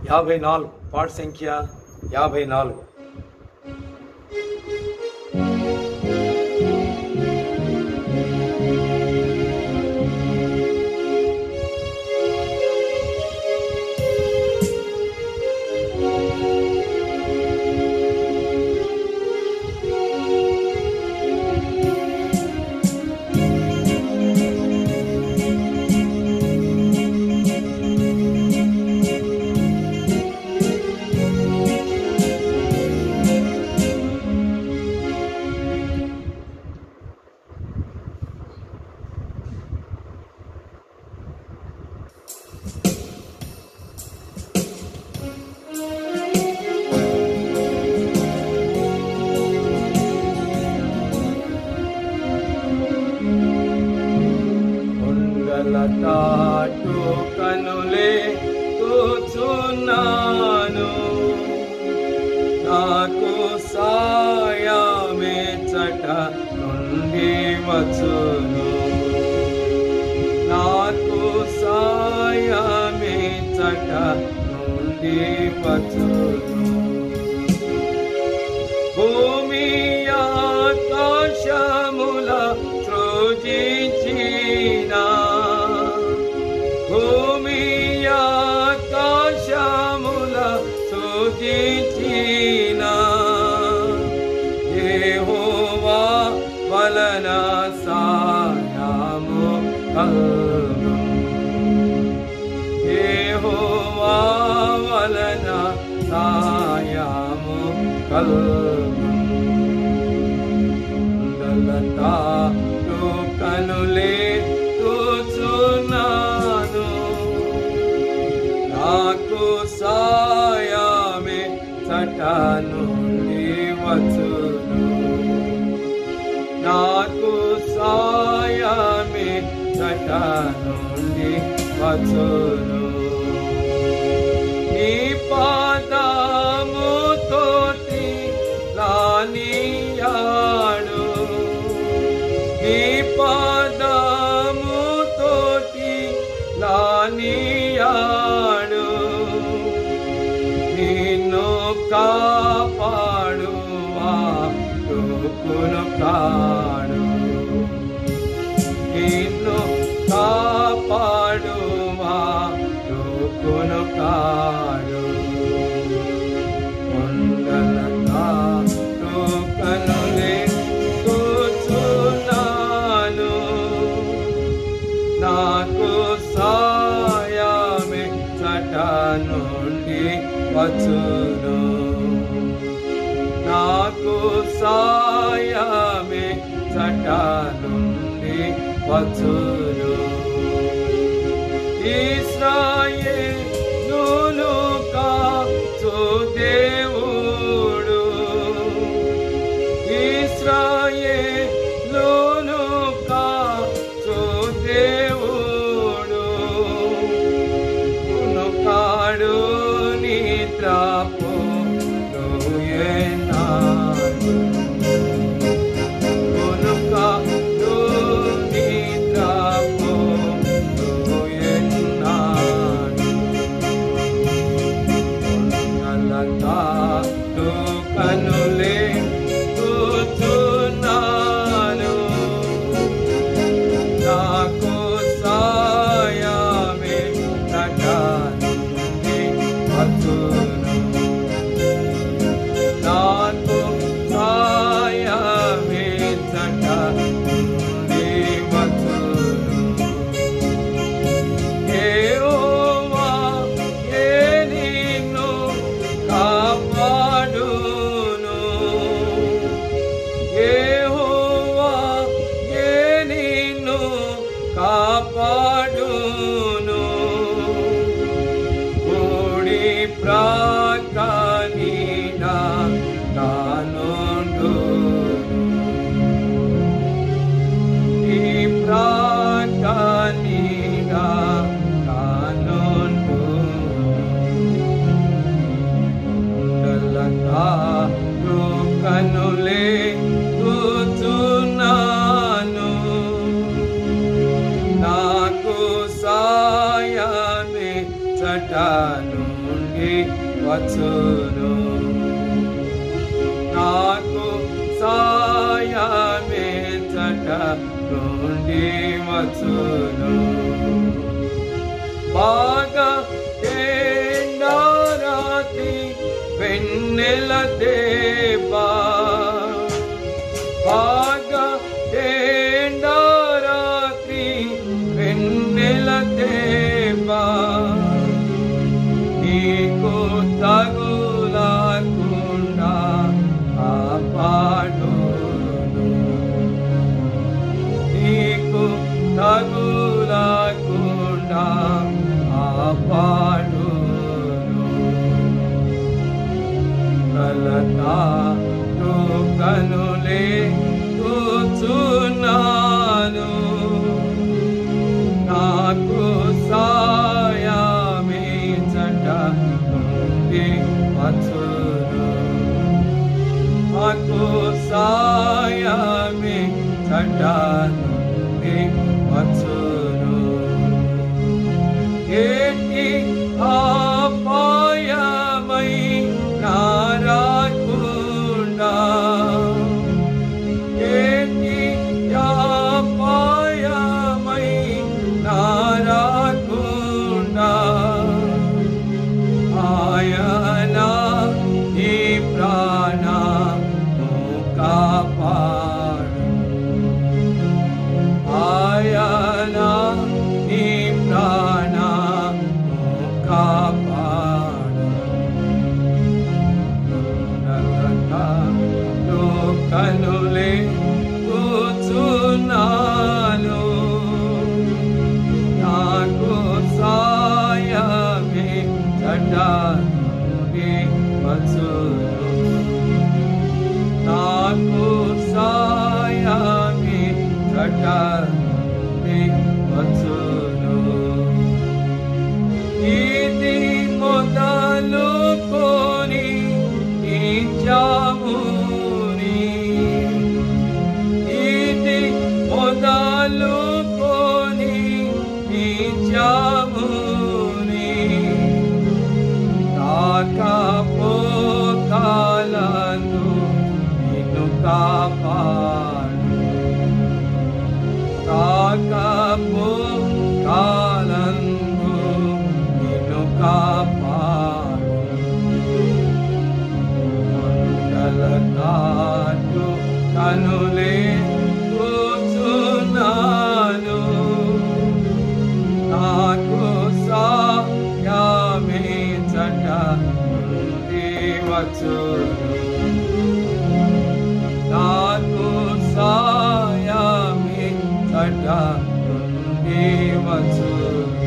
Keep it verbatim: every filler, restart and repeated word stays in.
యాభై నాలుగు పాట సంఖ్య యాభై నాలుగు. తాటు కనులే కూచున్నాను, నాకు సాయమే చట నుండి వచ్చును, నాకు సాయమే చట నుండి వచ్చును. భూమి ఆకాశముల సృజించిన, భూమి ఆకాశముల సృజించిన యెహోవా వలన సాయము కలుగును, యెహోవా వలన సాయము కలుగును. తాటు కనులే కూచున్నాను, నాకు సాయమే చట నుండి వచ్చును, నాకు సాయమే చట నుండి వచ్చును. నీ పాదము తోటి లానియాడు, నీ పాదము తోటి లానియాడు, నిన్ను కాపాడువాడు కునుకాడు, నిన్ను కాపాడువాడు కునుకాడు. కొండల తాటు కనులే కూచున్నాను, నాకు సాయమే చట నుండి వచ్చును, నాకు సాయమే చట నుండి వచ్చును. ఇశ్రాయేలును కాచు దేవుడు, ఇశ్రాయేలును కాచు దేవుడు, కునుకాడు నిద్రపోయేనాడు, కునుకాడు నిద్రపోయేనాడు. కొండల తాటు కనులే కూచున్నాను, నాకు సాయమే చట నుండి వచ్చును, నాకు సాయమే చట నుండి వచ్చును. యెహోవా ఏ నిన్ను కాపాడును, యెహోవా ఏ నిన్ను కాపాడును, కోడి ప్రాకానినా తానుండు, ఈ ప్రాకానినా తానుండు. కొండల తాటు కనులే కూచున్నాను, నాకు సాయమే చట నుండి వచ్చును. నాకు సాయమే చట నుండి వచ్చును. బాగా ఎండరాత్రి వెన్నెల దేవా, బాగా ఎండరాత్రి వెన్నెల దేవా, నీకు తగులకుండా కాపాడును. నీకు తగులకుండా కాపాడును. కలతాను కనులే కూర్చున్నాను, నాకు సాయమే చట నుండి వచ్చును. నాకు సాయమే చట నుండి వచ్చును. ఏటి అపాయమై నారాకుండా, ఏటి అపాయమై నారాకుండా, ఆయన ఈ ప్రాణము కాపాడు. ఆయన ఈ ప్రాణము కాపాడు. నరకములో కనులే కూర్చున్నాను, నాకు సాయమే చట నుండి వచ్చును. నాకు సాయమే చట నుండి వచ్చును. ఇది మొదలుకొని నిత్యముని, ఇది మొదలుకొని నిత్యముని, రాకపోకలందు నిన్ను కాపాడు. రాకపోకలందు నిన్ను కాపాడు. మండలతాను కనులే కూర్చున్నాను, నాకు సాయమే చట నుండి వచ్చును. నాకు సాయమే చట నుండి వచ్చును.